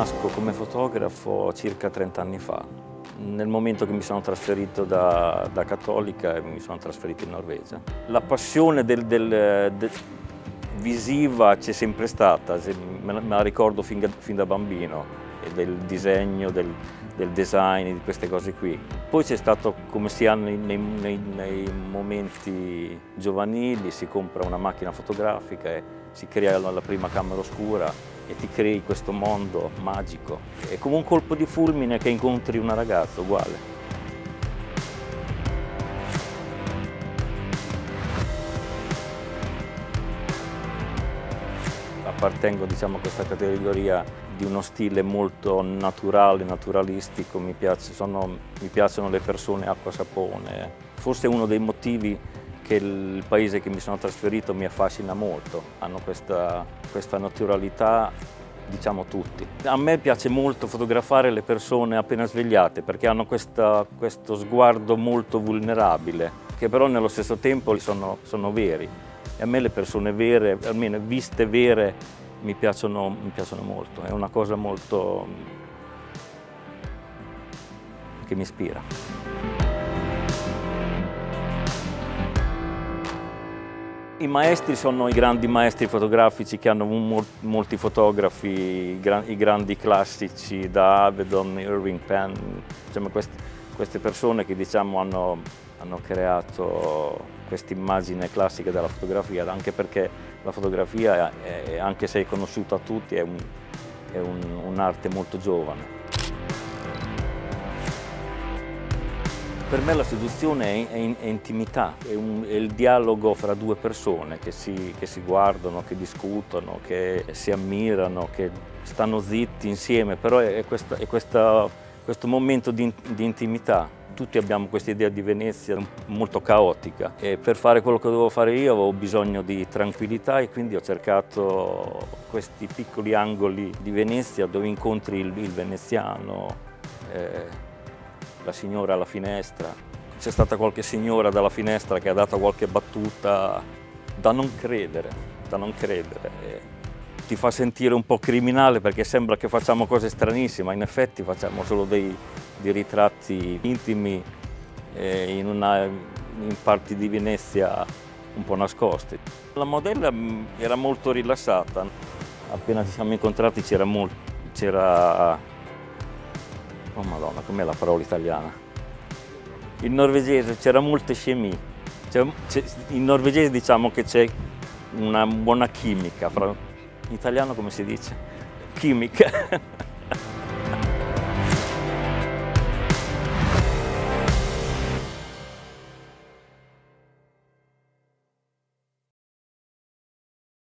nasco come fotografo circa 30 anni fa, nel momento che mi sono trasferito da cattolica e mi sono trasferito in Norvegia. La passione visiva c'è sempre stata, me la ricordo fin da bambino, del disegno, del design, di queste cose qui. Poi c'è stato, come si ha nei momenti giovanili, si compra una macchina fotografica e si crea la prima camera oscura e ti crei questo mondo magico. È come un colpo di fulmine che incontri una ragazza, uguale. Appartengo, diciamo, a questa categoria di uno stile molto naturale, naturalistico. Mi piacciono le persone acqua-sapone. Forse è uno dei motivi che il paese che mi sono trasferito mi affascina molto. Hanno questa naturalità, diciamo, tutti. A me piace molto fotografare le persone appena svegliate perché hanno questo sguardo molto vulnerabile, che però nello stesso tempo sono veri. E a me le persone vere, almeno viste vere, mi piacciono molto. È una cosa molto che mi ispira. I maestri sono i grandi maestri fotografici che hanno molti fotografi, i grandi classici da Avedon, Irving Penn, diciamo, queste persone che, diciamo, hanno creato questa immagine classica della fotografia, anche perché la fotografia, anche se è conosciuta a tutti, è un'arte molto giovane. Per me la seduzione è intimità, è il dialogo fra due persone che si guardano, che discutono, che si ammirano, che stanno zitti insieme, però è questo momento di intimità. Tutti abbiamo questa idea di Venezia molto caotica e per fare quello che dovevo fare io avevo bisogno di tranquillità e quindi ho cercato questi piccoli angoli di Venezia dove incontri il veneziano, la signora alla finestra. C'è stata qualche signora dalla finestra che ha dato qualche battuta da non credere. Ti fa sentire un po' criminale perché sembra che facciamo cose stranissime, ma in effetti facciamo solo dei ritratti intimi in parti di Venezia un po' nascosti. La modella era molto rilassata. Appena ci siamo incontrati c'era oh Madonna, com'è la parola italiana? In norvegese c'era molte chemie. In norvegese diciamo che c'è una buona chimica. In italiano come si dice? Chimica.